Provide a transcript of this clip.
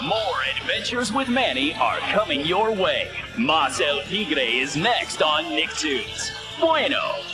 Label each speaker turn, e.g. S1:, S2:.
S1: More adventures with Manny are coming your way. Mas el Tigre is next on Nicktoons. Bueno.